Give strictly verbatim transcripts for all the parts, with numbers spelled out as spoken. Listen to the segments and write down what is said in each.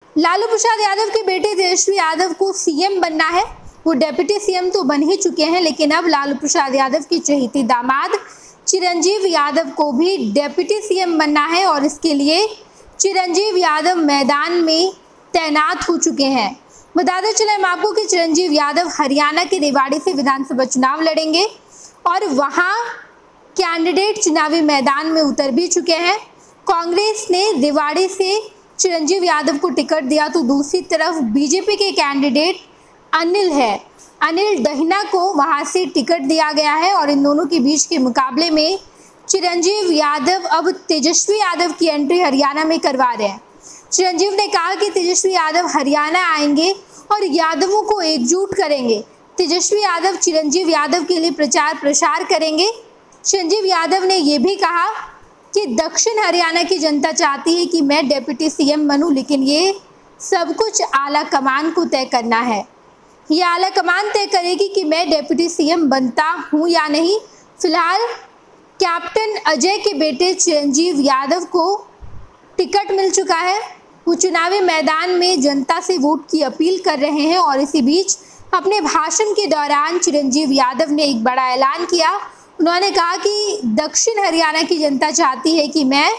लालू प्रसाद यादव के बेटे तेजस्वी यादव को सीएम बनना है। वो डेप्यूटी सीएम तो बन ही चुके हैं, लेकिन अब लालू प्रसाद यादव की चहेती दामाद चिरंजीव यादव को भी डेप्यूटी सीएम बनना है और इसके लिए चिरंजीव यादव मैदान में तैनात हो चुके हैं। बताते चले हम आपको कि चिरंजीव यादव हरियाणा के रेवाड़ी से विधानसभा चुनाव लड़ेंगे और वहां कैंडिडेट चुनावी मैदान में उतर भी चुके हैं। कांग्रेस ने रेवाड़ी से चिरंजीव यादव को टिकट दिया तो दूसरी तरफ बीजेपी के कैंडिडेट अनिल है, अनिल दहिना को वहां से टिकट दिया गया है और इन दोनों के बीच के मुकाबले में चिरंजीव यादव अब तेजस्वी यादव की एंट्री हरियाणा में करवा रहे हैं। चिरंजीव ने कहा कि तेजस्वी यादव हरियाणा आएंगे और यादवों को एकजुट करेंगे। तेजस्वी यादव चिरंजीव यादव के लिए प्रचार प्रसार करेंगे। चिरंजीव यादव ने यह भी कहा कि दक्षिण हरियाणा की जनता चाहती है कि मैं डिप्टी सीएम बनूं, लेकिन ये सब कुछ आला कमान को तय करना है। ये आला कमान तय करेगी कि मैं डिप्टी सीएम बनता हूं या नहीं। फिलहाल कैप्टन अजय के बेटे चिरंजीव यादव को टिकट मिल चुका है। वो चुनावी मैदान में जनता से वोट की अपील कर रहे हैं और इसी बीच अपने भाषण के दौरान चिरंजीव यादव ने एक बड़ा ऐलान किया। उन्होंने कहा कि दक्षिण हरियाणा की जनता चाहती है कि मैं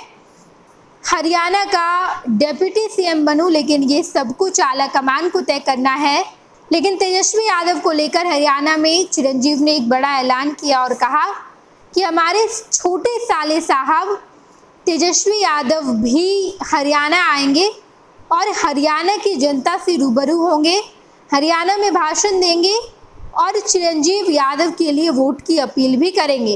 हरियाणा का डिप्टी सीएम बनूं, लेकिन ये सब कुछ आला कमान को तय करना है। लेकिन तेजस्वी यादव को लेकर हरियाणा में चिरंजीव ने एक बड़ा ऐलान किया और कहा कि हमारे छोटे साले साहब तेजस्वी यादव भी हरियाणा आएंगे और हरियाणा की जनता से रूबरू होंगे, हरियाणा में भाषण देंगे और चिरंजीव यादव के लिए वोट की अपील भी करेंगे।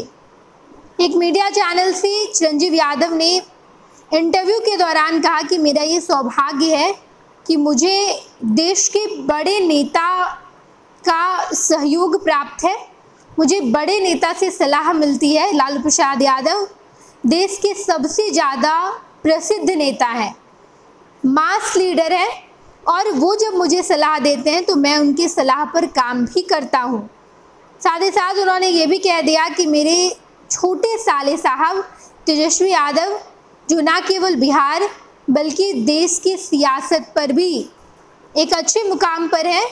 एक मीडिया चैनल से चिरंजीव यादव ने इंटरव्यू के दौरान कहा कि मेरा ये सौभाग्य है कि मुझे देश के बड़े नेता का सहयोग प्राप्त है, मुझे बड़े नेता से सलाह मिलती है। लालू प्रसाद यादव देश के सबसे ज़्यादा प्रसिद्ध नेता हैं, मास लीडर हैं और वो जब मुझे सलाह देते हैं तो मैं उनकी सलाह पर काम भी करता हूँ। साथ ही साथ उन्होंने ये भी कह दिया कि मेरे छोटे साले साहब तेजस्वी यादव, जो ना केवल बिहार बल्कि देश की सियासत पर भी एक अच्छे मुकाम पर हैं,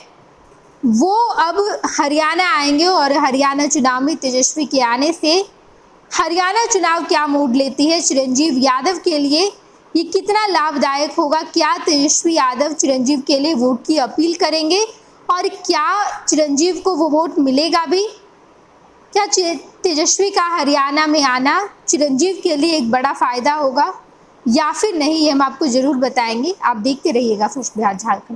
वो अब हरियाणा आएंगे और हरियाणा चुनाव में तेजस्वी के आने से हरियाणा चुनाव क्या मोड़ लेती है चिरंजीव यादव के लिए, ये कितना लाभदायक होगा, क्या तेजस्वी यादव चिरंजीव के लिए वोट की अपील करेंगे और क्या चिरंजीव को वो वोट मिलेगा भी, क्या तेजस्वी का हरियाणा में आना चिरंजीव के लिए एक बड़ा फायदा होगा या फिर नहीं, ये हम आपको जरूर बताएंगे। आप देखते रहिएगा फर्स्ट बिहार झारखंड।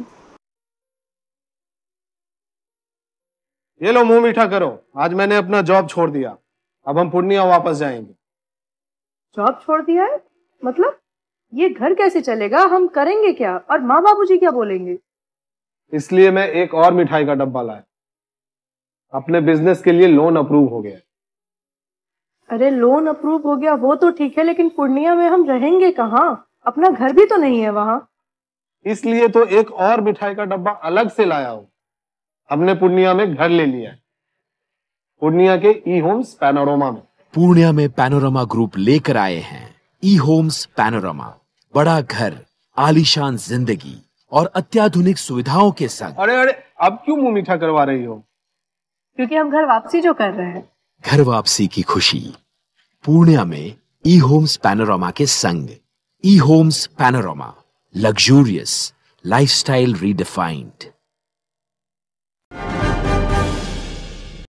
ये लो मुंह मीठा करो, आज मैंने अपना जॉब छोड़ दिया, अब हम पूर्णिया वापस जाएंगे। जॉब छोड़ दिया है मतलब? ये घर कैसे चलेगा, हम करेंगे क्या और माँ बाबूजी क्या बोलेंगे? इसलिए मैं एक और मिठाई का डब्बा लाया, अपने बिजनेस के लिए लोन अप्रूव हो गया। अरे लोन अप्रूव हो गया वो तो ठीक है, लेकिन पूर्णिया में हम रहेंगे कहाँ? अपना घर भी तो नहीं है वहाँ। इसलिए तो एक और मिठाई का डब्बा अलग से लाया हूँ, हमने पूर्णिया में घर ले लिया है, पूर्णिया के ई होम्स पैनोरमा में। पूर्णिया में पैनोरमा ग्रुप लेकर आए हैं ई होम्स पैनोरमा, बड़ा घर, आलीशान जिंदगी और अत्याधुनिक सुविधाओं के संग। अरे अरे अब क्यों मुंह मीठा करवा रही हो? क्योंकि हम घर वापसी जो कर रहे हैं। घर वापसी की खुशी पूर्णिया में ई होम्स पैनोरमा के संग। E homes panorama, luxurious lifestyle redefined.